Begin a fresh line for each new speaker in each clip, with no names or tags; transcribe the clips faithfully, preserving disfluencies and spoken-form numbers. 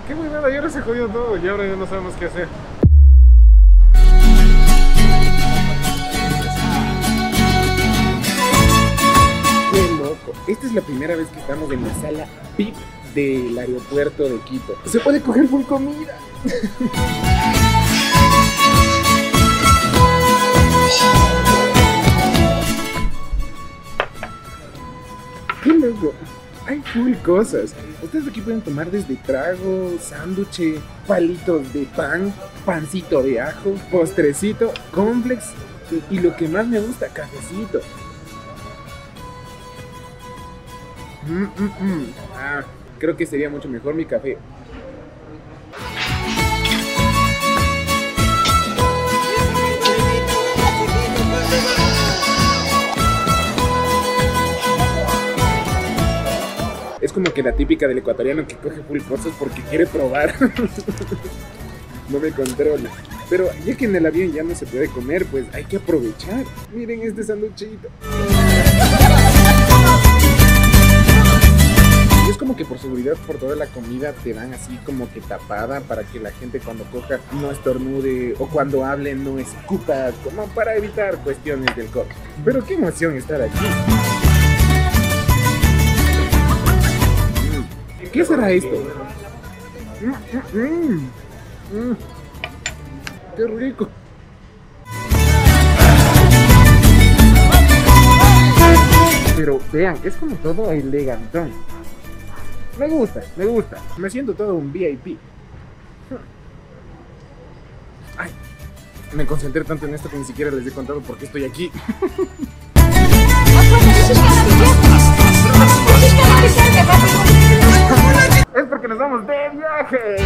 Qué huevada, y ahora se jodió todo y ahora ya no sabemos qué hacer. Qué loco. Esta es la primera vez que estamos en la sala V I P del aeropuerto de Quito. Se puede coger full comida. Qué loco. Hay full cosas. Ustedes aquí pueden tomar desde trago, sándwich, palitos de pan, pancito de ajo, postrecito, cornflakes y, y lo que más me gusta, cafecito. Mm, mm, mm. Ah, creo que sería mucho mejor mi café. Es como que la típica del ecuatoriano que coge full cosas porque quiere probar. No me controla. Pero ya que en el avión ya no se puede comer, pues hay que aprovechar. Miren este sanduchito. Y es como que por seguridad, por toda la comida te dan así como que tapada para que la gente cuando coja no estornude o cuando hable no escupa, como para evitar cuestiones del COVID. Pero qué emoción estar aquí. ¿Qué será esto? Mm, mm, mm. ¡Qué rico! Pero vean, es como todo elegantón. Me gusta, me gusta. Me siento todo un V I P. Ay, me concentré tanto en esto que ni siquiera les he contado por qué estoy aquí. Es porque nos vamos de viaje.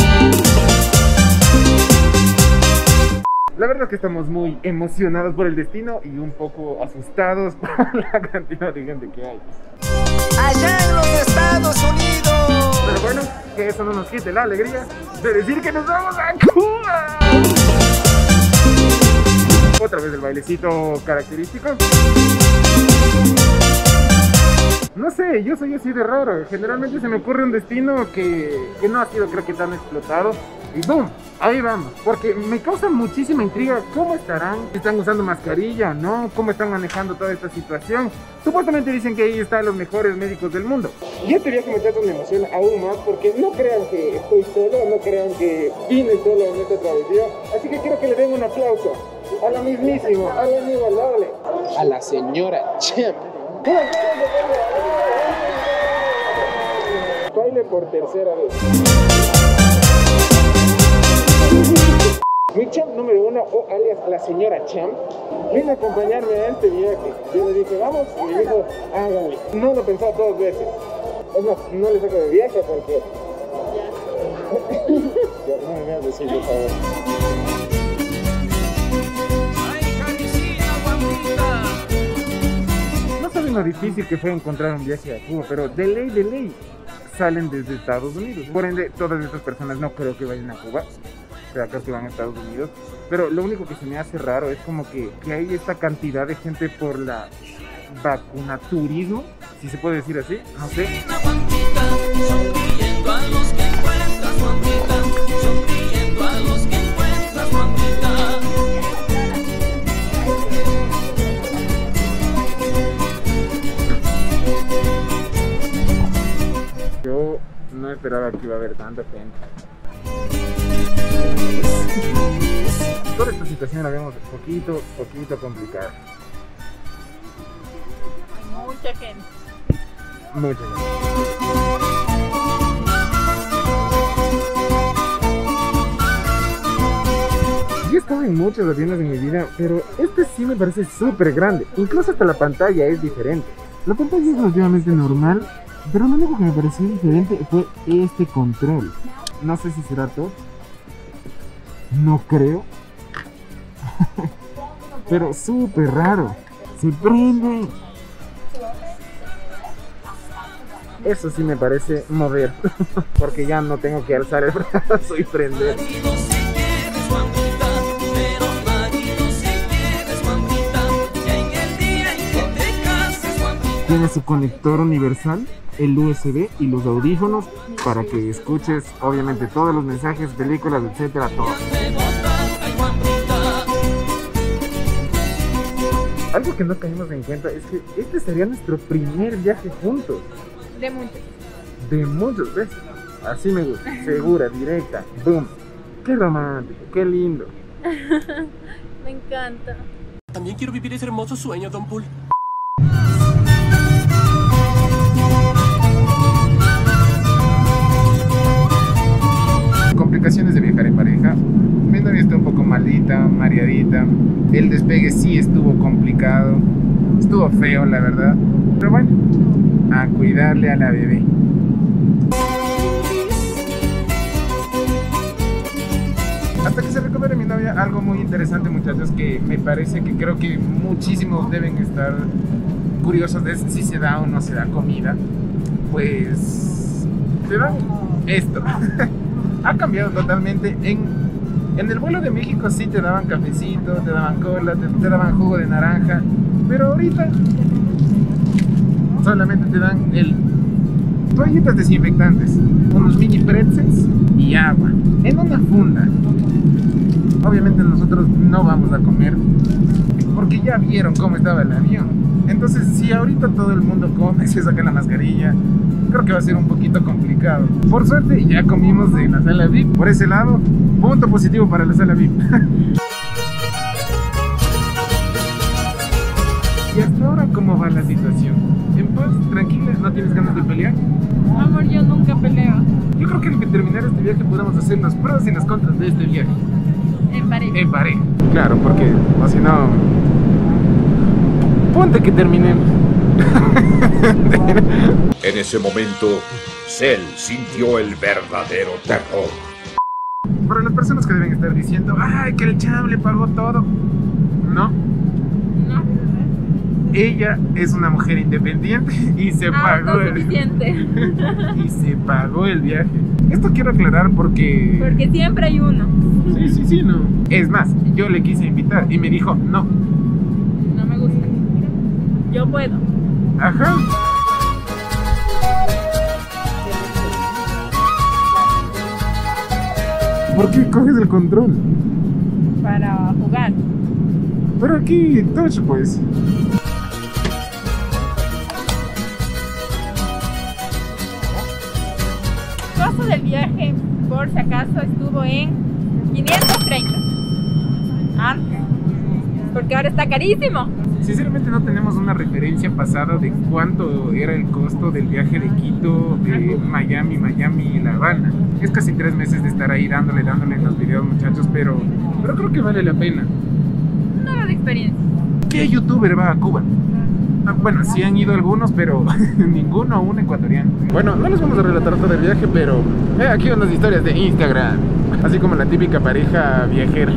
La verdad es que estamos muy emocionados por el destino y un poco asustados por la cantidad de gente que hay.
Allá en los Estados Unidos.
Pero bueno, que eso no nos quite la alegría de decir que nos vamos a Cuba. Otra vez el bailecito característico. No sé, yo soy así de raro. Generalmente se me ocurre un destino que, que no ha sido, creo que, tan explotado. Y ¡boom! Ahí vamos. Porque me causa muchísima intriga cómo estarán. ¿Están usando mascarilla? ¿No? ¿Cómo están manejando toda esta situación? Supuestamente dicen que ahí están los mejores médicos del mundo. Yo te voy a comentar con emoción aún más porque no crean que estoy solo, no crean que vine solo en esta travesía. Así que quiero que le den un aplauso a la mismísima, a la inigualable, a la señora Champ. Baile por tercera vez. Mi champ número uno, o alias la señora Champ, vino a acompañarme a este viaje. Yo le dije, vamos, y me dijo, hágale. No lo he pensado dos veces. Es más, no le saco de viaje porque... No me veas decir, por favor. Lo difícil que fue encontrar un viaje a Cuba, pero de ley, de ley salen desde Estados Unidos. Por ende, todas estas personas no creo que vayan a Cuba, o sea, creo que van a Estados Unidos. Pero lo único que se me hace raro es como que, que hay esta cantidad de gente por la vacunaturismo, si se puede decir así, no sé. Yo no esperaba que iba a haber tanta gente. Toda esta situación la vemos poquito, poquito complicada.
Mucha gente.
Mucha gente. Yo he estado en muchos aviones en mi vida, pero este sí me parece súper grande. Incluso hasta la pantalla es diferente. La pantalla es relativamente normal, pero lo único que me pareció diferente fue este control. No sé si será todo. No creo. Pero súper raro. Se prende. Eso sí me parece mover. Porque ya no tengo que alzar el brazo y prender. Tiene su conector universal el U S B y los audífonos para que escuches obviamente todos los mensajes, películas, etcétera, todo. Algo que no caímos en cuenta es que este sería nuestro primer viaje juntos.
De muchos.
De muchos, ¿ves? Así me gusta, segura, directa, boom. Qué romántico, qué lindo.
Me encanta.
También quiero vivir ese hermoso sueño, Don Pool.
Complicaciones de viajar en pareja. Mi novia está un poco malita, mareadita. El despegue sí estuvo complicado. Estuvo feo, la verdad. Pero bueno, a cuidarle a la bebé. Hasta que se recupere mi novia, algo muy interesante, muchachos, que me parece que creo que muchísimos deben estar curiosos de si se da o no se da comida. Pues te dan esto. Ha cambiado totalmente. En, en el vuelo de México sí te daban cafecito, te daban cola, te, te daban jugo de naranja, pero ahorita solamente te dan el toallitas desinfectantes, unos mini pretzels y agua en una funda. Obviamente nosotros no vamos a comer porque ya vieron cómo estaba el avión. Entonces si ahorita todo el mundo come, se saca la mascarilla, creo que va a ser un poquito complicado. Por suerte ya comimos en la sala V I P. Por ese lado, punto positivo para la sala V I P. ¿Y hasta ahora cómo va la situación? ¿En paz? ¿Tranquila? ¿No tienes ganas de pelear?
Amor, yo nunca peleo.
Yo creo que al terminar este viaje podemos hacer los pros y los contras de este viaje.
En pareja.
En pareja. Claro, porque o si no... Ponte que terminemos.
En ese momento, Cell sintió el verdadero terror.
Para las personas que deben estar diciendo, ay, que el chavo le pagó todo. No.
No.
Ella es una mujer independiente y se pagó el y se pagó el viaje. Esto quiero aclarar porque...
Porque siempre hay uno.
Sí, sí, sí, no. Es más, yo le quise invitar y me dijo, no.
No me gusta. Yo puedo.
Ajá. ¿Por qué coges el control?
Para jugar.
Pero aquí, touch pues.
El costo del viaje, por si acaso, estuvo en quinientos treinta. Antes. Porque ahora está carísimo.
Sinceramente no tenemos una referencia pasada de cuánto era el costo del viaje de Quito, de Miami, Miami y La Habana. Es casi tres meses de estar ahí dándole, dándole en los videos, muchachos, pero, pero creo que vale la pena.
Una gran experiencia.
¿Qué youtuber va a Cuba? Ah, bueno, sí han ido algunos, pero ninguno aún ecuatoriano. Bueno, no les vamos a relatar todo el viaje, pero eh, aquí unas historias de Instagram, así como la típica pareja viajera.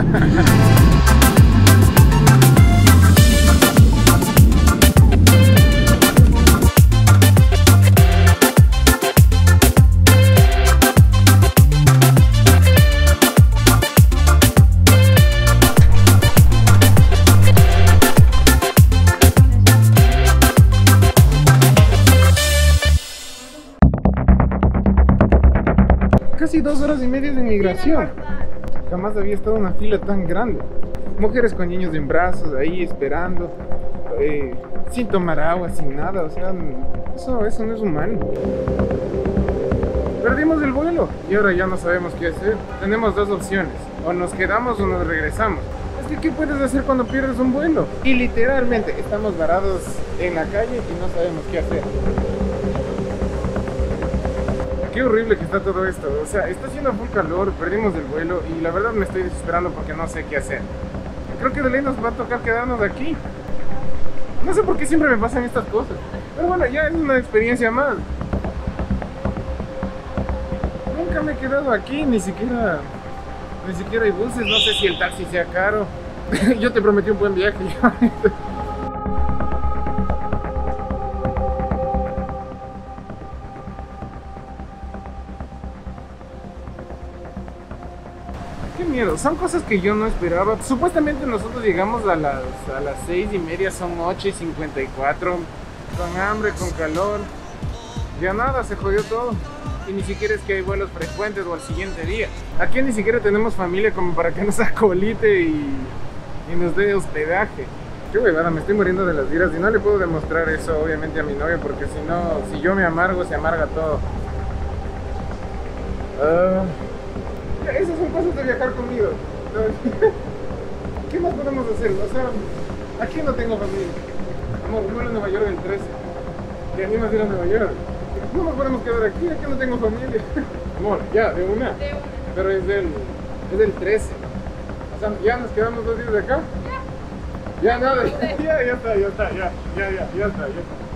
Casi dos horas y media de inmigración. Jamás había estado en una fila tan grande. Mujeres con niños en brazos ahí esperando, eh, sin tomar agua, sin nada. O sea, eso, eso no es humano. Perdimos el vuelo y ahora ya no sabemos qué hacer. Tenemos dos opciones: o nos quedamos o nos regresamos. Es que, ¿qué puedes hacer cuando pierdes un vuelo? Y literalmente estamos varados en la calle y no sabemos qué hacer. Qué horrible que está todo esto. O sea, está haciendo full calor, perdimos el vuelo y la verdad me estoy desesperando porque no sé qué hacer. Creo que de ley nos va a tocar quedarnos aquí. No sé por qué siempre me pasan estas cosas. Pero bueno, ya es una experiencia más. Nunca me he quedado aquí, ni siquiera... Ni siquiera hay buses, no sé si el taxi sea caro. Yo te prometí un buen viaje. Qué miedo, son cosas que yo no esperaba. Supuestamente nosotros llegamos a las, a las seis y media, son ocho y cincuenta y cuatro. Con hambre, con calor. ya nada, se jodió todo. Y ni siquiera es que hay vuelos frecuentes o al siguiente día. Aquí ni siquiera tenemos familia como para que nos acolite y, y nos dé hospedaje. Qué huevada, me estoy muriendo de las viras y no le puedo demostrar eso obviamente a mi novia porque si no, si yo me amargo, se amarga todo. Uh, esas son cosas de viajar conmigo. ¿Qué más podemos hacer? O sea, aquí no tengo familia. Amor, vuelo a Nueva York el trece. ¿Te animas a ir a Nueva York? No nos podemos quedar aquí, aquí no tengo familia. Amor, ya, de una.
De una.
Pero es del, es del trece. O sea, ya nos quedamos dos días de acá. Ya, nada, ya, ya está, ya está, ya, ya, ya, ya está, ya está.